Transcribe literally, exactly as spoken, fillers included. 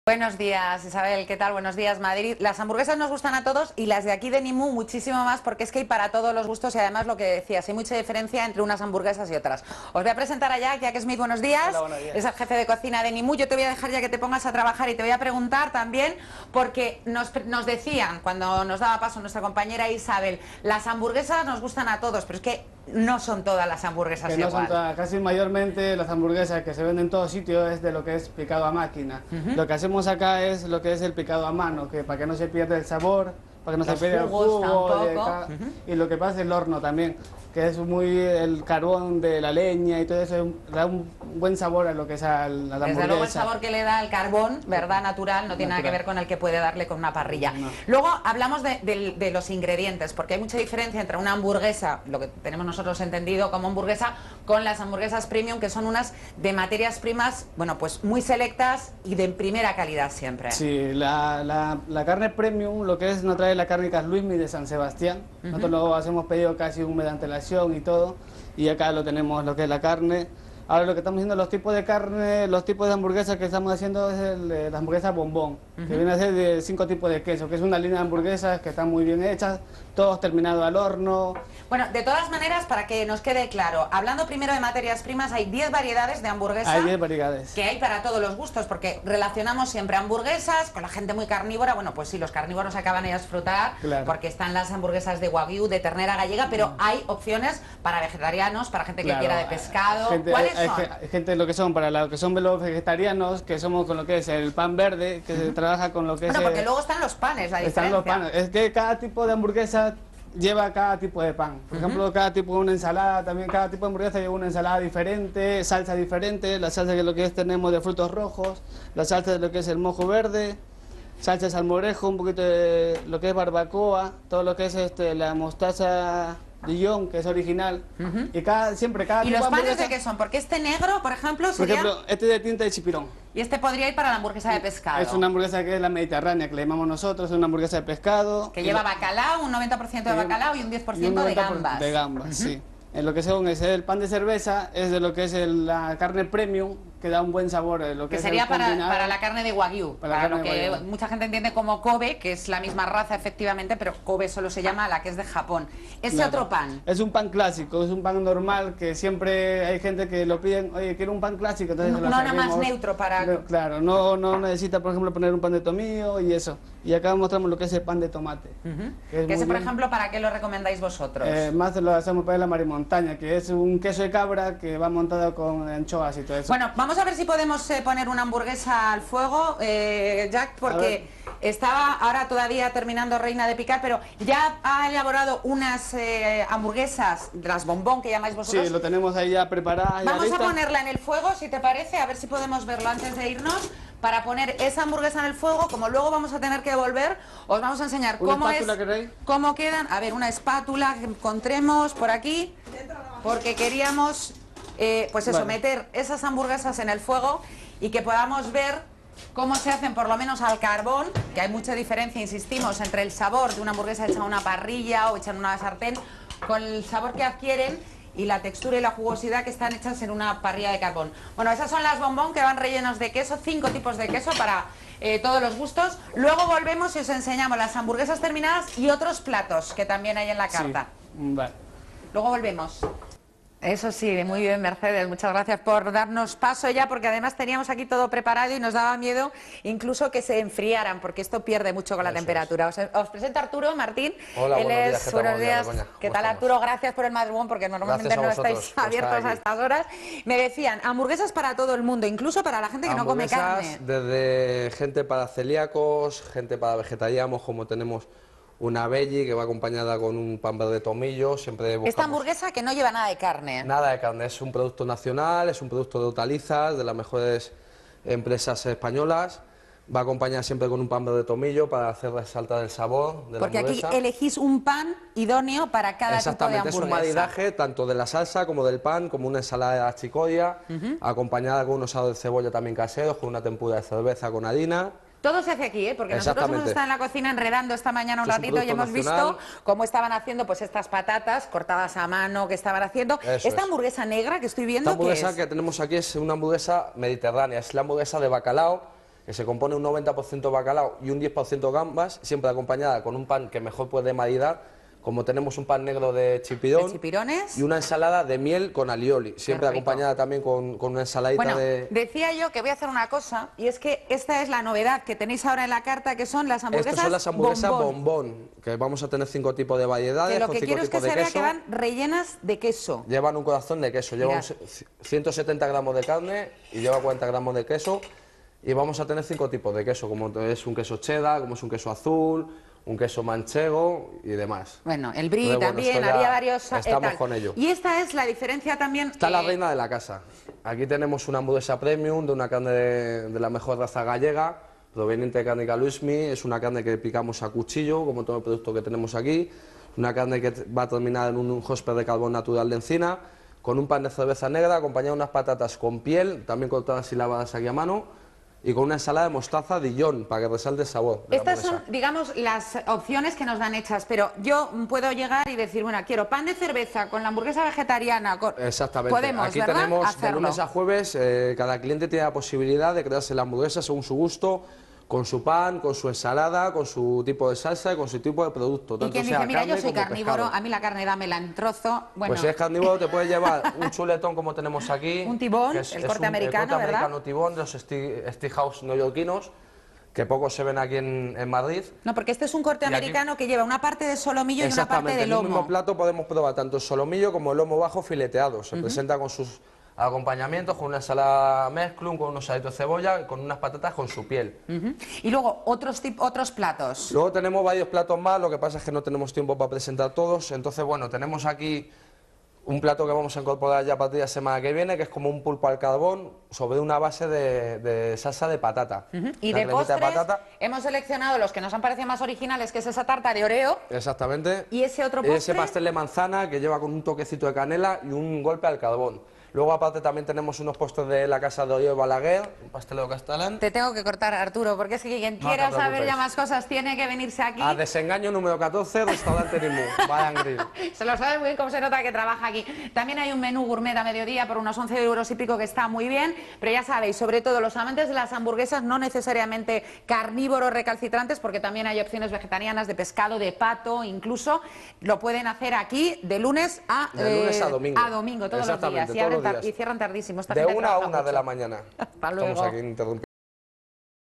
Buenos días, Isabel, ¿qué tal? Buenos días, Madrid. Las hamburguesas nos gustan a todos y las de aquí de Nimú muchísimo más porque es que hay para todos los gustos y además lo que decías, hay mucha diferencia entre unas hamburguesas y otras. Os voy a presentar a Jack, Jack Smith, buenos días. Hola, buenos días. Es el jefe de cocina de Nimú. Yo te voy a dejar ya que te pongas a trabajar y te voy a preguntar también porque nos, nos decían cuando nos daba paso nuestra compañera Isabel, las hamburguesas nos gustan a todos, pero es que no son todas las hamburguesas que no igual. son todas, casi mayormente las hamburguesas que se venden en todos sitios es de lo que es picado a máquina. Uh-huh. Lo que hacemos acá es lo que es el picado a mano, que para que no se pierda el sabor, para que no Los se pierda el jugos jugo. Y, tampoco. acá, Uh-huh. y lo que pasa es el horno también, que es muy el carbón de la leña y todo eso, da un buen sabor a lo que es a la, a la Desde luego el hamburguesa. sabor que le da el carbón, ¿verdad? Natural, no tiene Natural. nada que ver con el que puede darle con una parrilla. No. Luego hablamos de, de- de los ingredientes, porque hay mucha diferencia entre una hamburguesa, lo que tenemos nosotros entendido como hamburguesa, con las hamburguesas premium, que son unas de materias primas, bueno, pues muy selectas y de primera calidad siempre. Sí, la, la, la carne premium, lo que es, nos trae la carne Carluismi de San Sebastián. Uh-huh. Nosotros lo hacemos pedido casi un mes de antelación y todo. Y acá lo tenemos, lo que es la carne. Ahora lo que estamos haciendo, los tipos de carne, los tipos de hamburguesas que estamos haciendo es el, eh, la hamburguesa bombón, Uh-huh. que viene a ser de cinco tipos de queso, que es una línea de hamburguesas que están muy bien hechas, todos terminados al horno. Bueno, de todas maneras, para que nos quede claro, hablando primero de materias primas, hay diez variedades de hamburguesa. Hay diez variedades. Que hay para todos los gustos, porque relacionamos siempre hamburguesas con la gente muy carnívora. Bueno, pues sí, los carnívoros acaban a disfrutar, Claro. porque están las hamburguesas de wagyu, de ternera gallega, pero hay opciones para vegetarianos, para gente que Claro, quiera de pescado. gente- ¿Cuáles hay, son? hay- hay gente lo que son para los que son los vegetarianos, que somos con lo que es el pan verde, que se trabaja con lo que Bueno, es porque el- luego están los panes, la están diferencia. los panes. Es que cada tipo de hamburguesa lleva cada tipo de pan. Por ejemplo, cada tipo de una ensalada, también cada tipo de hamburguesa lleva una ensalada diferente, salsa diferente, la salsa que lo que es tenemos de frutos rojos, la salsa de lo que es el mojo verde, salsa de salmorejo, un poquito de lo que es barbacoa, todo lo que es este la mostaza Dijon, que es original. Ujú. Y cada siempre cada ¿Y tipo los de panes hamburguesa, de qué son? Porque este negro, por ejemplo, por sería... ejemplo, este de tinta de chipirón. Y este podría ir para la hamburguesa de pescado. Es una hamburguesa que es la mediterránea, que le llamamos nosotros, es una hamburguesa de pescado. Que Y lleva lo- bacalao, un noventa por ciento de y un- bacalao y un diez por y un ciento de noventa por ciento gambas. De gambas, sí. En lo que son es el pan de cerveza, es de lo que es el- la carne premium, que da un buen sabor. eh, Lo que, Que es sería el para, combinado. para la carne de wagyu, Para para, la carne lo de que wagyu. mucha gente entiende como Kobe, que es la misma raza efectivamente, pero Kobe solo se llama la que es de Japón. Ese Claro. otro pan. Es un pan clásico, es un pan normal que siempre hay gente que lo piden, oye, quiero un pan clásico, entonces No- se lo no nada más servimos. neutro para- No, claro, no, no necesita, por ejemplo, poner un pan de tomillo y eso. Y acá mostramos lo que es el pan de tomate. Ujú. que es Que ese, muy por bien. ejemplo, ¿para qué lo recomendáis vosotros? Eh, más lo hacemos para la marimontaña, que es un queso de cabra que va montado con anchoas y todo eso. Bueno, vamos a ver si podemos eh, poner una hamburguesa al fuego, eh, Jack, porque estaba ahora todavía terminando Reina de picar, pero ya ha elaborado unas eh, hamburguesas, las bombón que llamáis vosotros. Sí, lo tenemos ahí ya preparado. ya Vamos a lista. ponerla en el fuego, si te parece, a ver si podemos verlo antes de irnos. Para poner esa hamburguesa en el fuego, como luego vamos a tener que volver, os vamos a enseñar ¿Una cómo es, espátula queréis? cómo quedan. A ver, una espátula que encontremos por aquí, porque queríamos, eh, pues eso, Vale. meter esas hamburguesas en el fuego y que podamos ver cómo se hacen por lo menos al carbón, que hay mucha diferencia, insistimos, entre el sabor de una hamburguesa hecha en una parrilla o hecha en una sartén, con el sabor que adquieren y la textura y la jugosidad que están hechas en una parrilla de carbón. Bueno, esas son las bombón que van rellenos de queso, cinco tipos de queso para eh, todos los gustos. Luego volvemos y os enseñamos las hamburguesas terminadas y otros platos que también hay en la carta. Sí, vale. Luego volvemos. Eso sí, muy bien, Mercedes, muchas gracias por darnos paso ya, porque además teníamos aquí todo preparado y nos daba miedo incluso que se enfriaran, porque esto pierde mucho con la Eso temperatura. Os, os presento a Arturo Martín. Hola, Él buenos días, es, ¿qué tal? buenos Buenos días, días. Begoña. ¿Qué ¿Cómo tal, estamos? Arturo? Gracias por el madrugón, porque normalmente Gracias a no vosotros estáis por abiertos estar a aquí. estas horas. Me decían, hamburguesas para todo el mundo, incluso para la gente que no come Hamburguesas carne. desde gente para celíacos, gente para vegetarianos, como tenemos una veggie que va acompañada con un pan verde de tomillo, siempre buscamos... Esta hamburguesa que no lleva nada de carne. Nada de carne, es un producto nacional, es un producto de hortalizas, de las mejores empresas españolas. Va acompañada siempre con un pan verde de tomillo para hacer resaltar el sabor de la Porque aquí hamburguesa. elegís un pan idóneo para cada tipo de Exactamente, es hamburguesa. un maridaje tanto de la salsa como del pan, como una ensalada de chicoria, acompañada con unos asados de cebolla también caseros, con una tempura de cerveza con harina. Todo se hace aquí, ¿eh? Porque nosotros hemos Exactamente. estado en la cocina enredando esta mañana un Esto es un ratito y hemos producto nacional. visto cómo estaban haciendo pues estas patatas cortadas a mano que estaban haciendo. Eso Esta es. hamburguesa negra que estoy viendo, Esta hamburguesa ¿qué es? que tenemos aquí es una hamburguesa mediterránea, es la hamburguesa de bacalao, que se compone un noventa por ciento bacalao y un diez por ciento gambas, siempre acompañada con un pan que mejor puede maridar, como tenemos un pan negro de chipirón, ¿De chipirones? y una ensalada de miel con alioli, siempre rico. acompañada también con, con una ensaladita Bueno, de... decía yo que voy a hacer una cosa, y es que esta es la novedad que tenéis ahora en la carta, que son las hamburguesas Estas son las hamburguesas bombón. bombón, que vamos a tener cinco tipos de variedades, Que lo con que cinco quiero es que tipos de se vea queso. que van rellenas de queso. Llevan un corazón de queso, llevan Mirad. ciento setenta gramos de carne y lleva cuarenta gramos de queso. Y vamos a tener cinco tipos de queso, como es un queso cheddar, como es un queso azul, un queso manchego y demás. Bueno, el brie Entonces, bueno, también, esto ya había varios... eh, estamos tal. con ello. Y esta es la diferencia también... Está la eh, reina de la casa. Aquí tenemos una hamburguesa premium de una carne de, de la mejor raza gallega, proveniente de Cárnica Luismi. Es una carne que picamos a cuchillo, como todo el producto que tenemos aquí. Una carne que va a terminar en un hósped de carbón natural de encina, con un pan de cerveza negra, acompañado de unas patatas con piel, también cortadas y lavadas aquí a mano, y con una ensalada de mostaza Dijon, para que resalte el sabor de la Estas son, hamburguesa. digamos, las opciones que nos dan hechas, pero yo puedo llegar y decir, bueno, quiero pan de cerveza con la hamburguesa vegetariana. Con... Exactamente. Podemos, Aquí ¿verdad? tenemos de hacerlo. lunes a jueves, eh, cada cliente tiene la posibilidad de crearse la hamburguesa según su gusto, con su pan, con su ensalada, con su tipo de salsa y con su tipo de producto. Y Tanto quien sea dice, mira, yo carne soy como carnívoro, pescado. a mí la carne dámela en trozo. Bueno, Pues si eres carnívoro te puedes llevar un chuletón como tenemos aquí. Un tibón, que es- el es corte un- americano, el corte ¿verdad? americano tibón de los Ste- Steakhouse neoyorquinos, que pocos se ven aquí en, en Madrid. no, porque este es un corte Y aquí- americano que lleva una parte de solomillo y una parte Exactamente, de en un mismo lomo. plato podemos probar tanto el solomillo como el lomo bajo fileteado. Se presenta con sus acompañamientos, con una ensalada mezclum, con unos salitos de cebolla y con unas patatas con su piel. Ujú. Y luego otros, tip- otros platos. Luego tenemos varios platos más, lo que pasa es que no tenemos tiempo para presentar todos. Entonces, bueno, tenemos aquí un plato que vamos a incorporar ya a partir de la semana que viene, que es como un pulpo al carbón sobre una base de, de salsa de patata. Ujú. Y Una de cremita postres patata. hemos seleccionado los que nos han parecido más originales, que es esa tarta de Oreo. Exactamente. ¿Y ese otro Ese postre? pastel de manzana que lleva con un toquecito de canela y un golpe al carbón. Luego aparte también tenemos unos postres de la casa de Olló Balaguer, un pastelero catalán. Te tengo que cortar, Arturo, porque es que quien No te quiera saber preocupes. ya más cosas tiene que venirse aquí. A Desengaño número catorce, restaurante Nimú, Bayan Grill. Se lo sabe muy bien cómo se nota que trabaja aquí. También hay un menú gourmet a mediodía por unos once euros y pico que está muy bien, pero ya sabéis, sobre todo los amantes de las hamburguesas, no necesariamente carnívoros recalcitrantes, porque también hay opciones vegetarianas de pescado, de pato, incluso lo pueden hacer aquí de lunes a, De lunes a eh, domingo. a domingo, todos los días, Exactamente, y, todos abren los tar- días. y cierran tardísimo. Esta De gente una a trabaja una de mucho. la mañana. Hasta Estamos luego. aquí interrumpiendo.